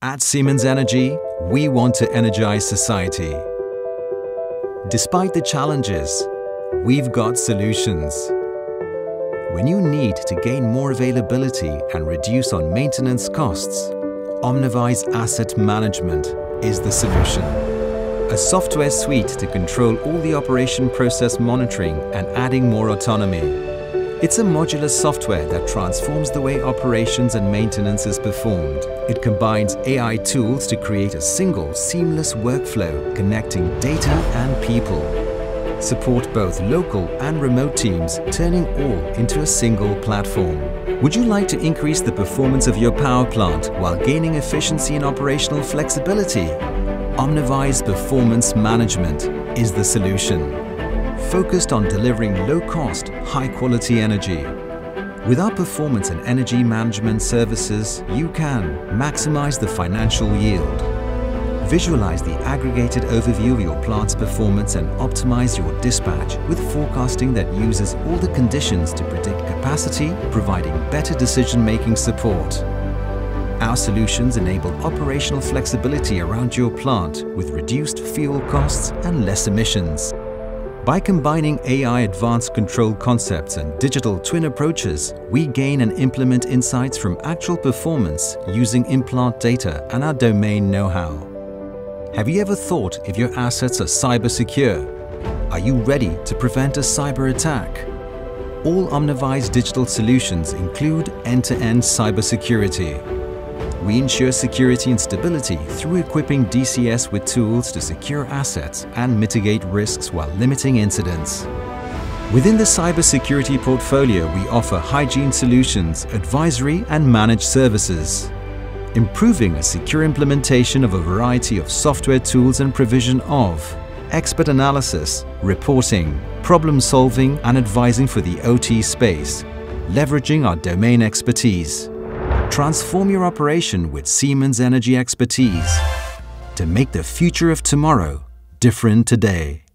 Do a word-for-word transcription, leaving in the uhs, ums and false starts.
At Siemens Energy, we want to energize society. Despite the challenges, we've got solutions. When you need to gain more availability and reduce on maintenance costs, Omnivise Asset Management is the solution. A software suite to control all the operation process monitoring and adding more autonomy. It's a modular software that transforms the way operations and maintenance is performed. It combines A I tools to create a single, seamless workflow connecting data and people. Support both local and remote teams, turning all into a single platform. Would you like to increase the performance of your power plant while gaining efficiency and operational flexibility? Omnivise Performance Management is the solution. Focused on delivering low-cost, high-quality energy. With our performance and energy management services, you can maximize the financial yield, visualize the aggregated overview of your plant's performance and optimize your dispatch with forecasting that uses all the conditions to predict capacity, providing better decision-making support. Our solutions enable operational flexibility around your plant with reduced fuel costs and less emissions. By combining A I advanced control concepts and digital twin approaches, we gain and implement insights from actual performance using implant data and our domain know-how. Have you ever thought if your assets are cyber secure? Are you ready to prevent a cyber attack? All Omnivise digital solutions include end-to-end cybersecurity. We ensure security and stability through equipping D C S with tools to secure assets and mitigate risks while limiting incidents. Within the cybersecurity portfolio, we offer hygiene solutions, advisory and managed services, improving a secure implementation of a variety of software tools and provision of expert analysis, reporting, problem solving and advising for the O T space, leveraging our domain expertise. Transform your operation with Siemens Energy expertise to make the future of tomorrow different today.